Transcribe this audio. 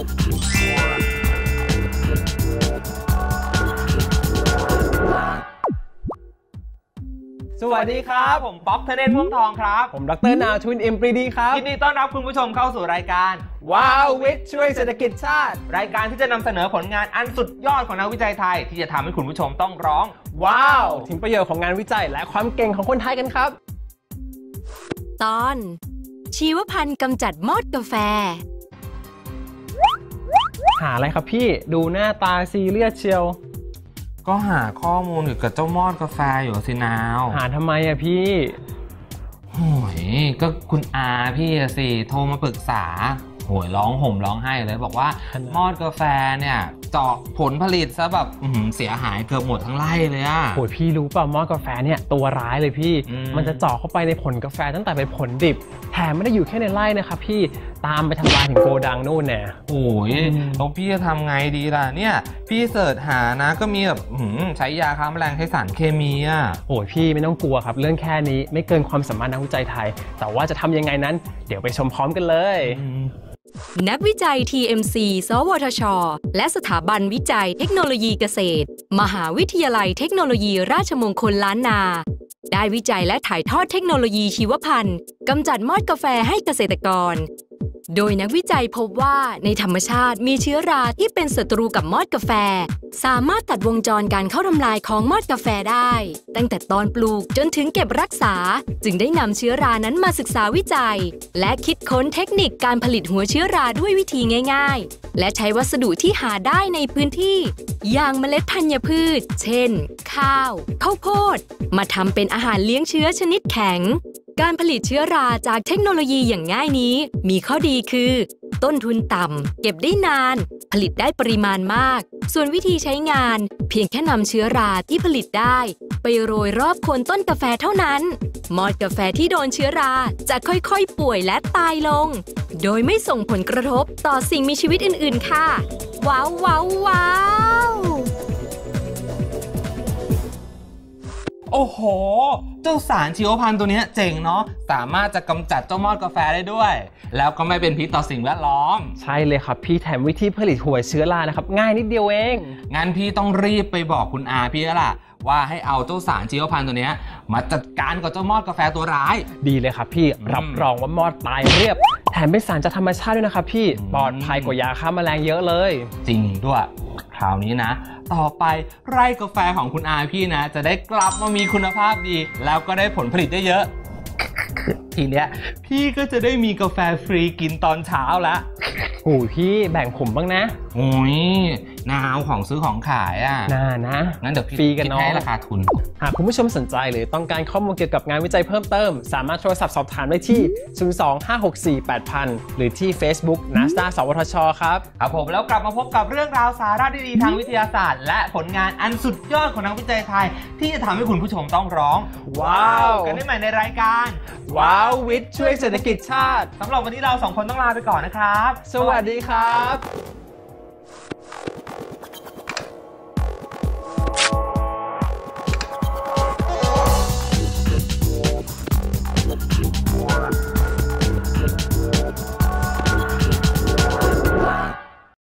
สวัสดีครับผมป๊อปธเนศ ม่วงทองครับผมดร.นาชุน อิมปรีดีครับยินดีต้อนรับคุณผู้ชมเข้าสู่รายการว้าววิทย์ช่วยเศรษฐกิจชาติรายการที่จะนำเสนอผลงานอันสุดยอดของนักวิจัยไทยที่จะทำให้คุณผู้ชมต้องร้องว้าวถึงประโยชน์ของงานวิจัยและความเก่งของคนไทยกันครับตอนชีวพันธุ์กำจัดมอดกาแฟหาอะไรครับพี่ดูหน้าตาซีเรียสเชียวก็หาข้อมูลเกี่ยวกับเจ้ามอดกาแฟอยู่สินาวหาทำไมอะพี่โหยก็คุณอาพี่สิโทรมาปรึกษาโหยร้องห่มร้องไห้เลยบอกว่ามอดกาแฟเนี่ยเจาะผลผลิตซะแบบเสียหายเกือบหมดทั้งไร่เลยอะโหยพี่รู้ป่ะมอดกาแฟเนี่ยตัวร้ายเลยพี่มันจะเจาะเข้าไปในผลกาแฟตั้งแต่เป็นผลดิบแถมไม่ได้อยู่แค่ในไร่นะครับพี่ตามไปทำลายถึงโกดังนู่นแน่โอ้ยแล้วพี่จะทำไงดีล่ะเนี่ยพี่เสิร์ชหานะก็มีแบบใช้ยาฆ่าแมลงใช้สารเคมีอ่ะโอ้ยพี่ไม่ต้องกลัวครับเรื่องแค่นี้ไม่เกินความสามารถนักวิจัยไทยแต่ว่าจะทำยังไงนั้นเดี๋ยวไปชมพร้อมกันเลยนักวิจัย TMC สวทช.และสถาบันวิจัยเทคโนโลยีเกษตรมหาวิทยาลัยเทคโนโลยีราชมงคลล้านนาได้วิจัยและถ่ายทอดเทคโนโลยีชีวพันธุ์กำจัดมอดกาแฟให้เกษตรกรโดยนักวิจัยพบว่าในธรรมชาติมีเชื้อราที่เป็นศัตรูกับมอดกาแฟสามารถตัดวงจรการเข้าทำลายของมอดกาแฟได้ตั้งแต่ตอนปลูกจนถึงเก็บรักษาจึงได้นำเชื้อรานั้นมาศึกษาวิจัยและคิดค้นเทคนิคการผลิตหัวเชื้อราด้วยวิธีง่ายๆและใช้วัสดุที่หาได้ในพื้นที่อย่างเมล็ดธัญพืชเช่นข้าวข้าวโพดมาทำเป็นอาหารเลี้ยงเชื้อชนิดแข็งการผลิตเชื้อราจากเทคโนโลยีอย่างง่ายนี้มีข้อดีคือต้นทุนต่ำเก็บได้นานผลิตได้ปริมาณมากส่วนวิธีใช้งานเพียงแค่นำเชื้อราที่ผลิตได้ไปโรยรอบโคนต้นกาแฟเท่านั้นมอดกาแฟที่โดนเชื้อราจะค่อยๆป่วยและตายลงโดยไม่ส่งผลกระทบต่อสิ่งมีชีวิตอื่นๆค่ะว้าวว้าวว้าวโอ้โหเจ้าสารชีวพันธุ์ตัวนี้เจ๋งเนาะสามารถจะกำจัดเจ้ามอดกาแฟได้ด้วยแล้วก็ไม่เป็นพิษต่อสิ่งแวดล้อมใช่เลยครับพี่แถมวิธีผลิตหัวเชื้อรานะครับง่ายนิดเดียวเองงั้นพี่ต้องรีบไปบอกคุณอาพี่แล้วล่ะว่าให้เอาเจ้าสารชีวพันธุ์ตัวนี้มาจัดการกับเจ้ามอดกาแฟตัวร้ายดีเลยครับพี่รับรองว่ามอดตายเรียบแถมเป็นสารจากธรรมชาติด้วยนะครับพี่ปลอดภัยกว่ายาฆ่าแมลงเยอะเลยจริงด้วยคราวนี้นะต่อไปไร่กาแฟของคุณอาพี่นะจะได้กลับมามีคุณภาพดีแล้วก็ได้ผลผลิตได้เยอะทีเนี้ยพี่ก็จะได้มีกาแฟฟรีกินตอนเช้าแล้วโอ้พี่แบ่งผมบ้างนะโอ้ยนาวของซื้อของขายอ่ะนะงั้นเดี๋ยวฟรีกันเนาะให้ราคาทุนหากคุณผู้ชมสนใจหรือต้องการข้อมูลเกี่ยวกับงานวิจัยเพิ่มเติมสามารถโทรศัพท์สอบถามได้ที่ 025648000 หรือที่ Facebook NASA สวทช.ครับผมแล้วกลับมาพบกับเรื่องราวสาระดีๆทางวิทยาศาสตร์และผลงานอันสุดยอดของนักวิจัยไทยที่จะทำให้คุณผู้ชมต้องร้องว้าวกันได้ใหม่ในรายการว้าววิทย์ช่วยเศรษฐกิจชาติสำหรับวันนี้เรา2คนต้องลาไปก่อนนะครับสวัสดีครับ